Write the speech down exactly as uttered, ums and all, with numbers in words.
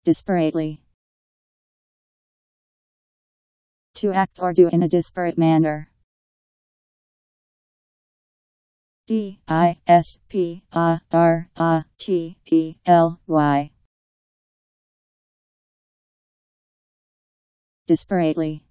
Disparately. To act or do in a disparate manner. D I S P A R A T E L Y. Disparately.